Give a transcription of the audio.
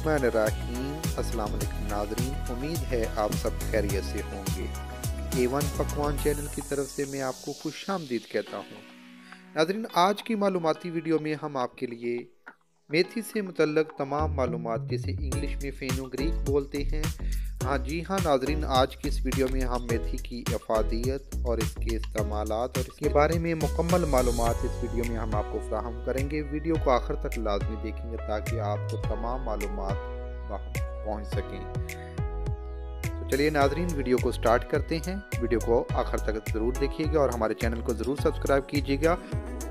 बिस्मिल्लाहिर्रहमानिर्रहीम। अस्सलाम वालेकुम नाज़रीन, उम्मीद है आप सब खैरियत से होंगे। A1 पकवान चैनल की तरफ से मैं आपको खुशामदीद कहता हूँ। नाज़रीन, आज की मालूमाती वीडियो में हम आपके लिए मेथी से मुतल्लक तमाम मालूमात, जैसे इंग्लिश में फेनुग्रीक बोलते हैं, हाँ जी हाँ नाज़रीन, आज की इस वीडियो में हम मेथी की अफादियत और इसके इस्तेमालात और इसके बारे में मुकम्मल मालूमात इस वीडियो में हम आपको फराहम करेंगे। वीडियो को आखिर तक लाजमी देखेंगे ताकि आपको तमाम मालूमात पहुँच सकें। तो चलिए नाज़रीन, वीडियो को स्टार्ट करते हैं। वीडियो को आखिर तक ज़रूर देखिएगा और हमारे चैनल को ज़रूर सब्सक्राइब कीजिएगा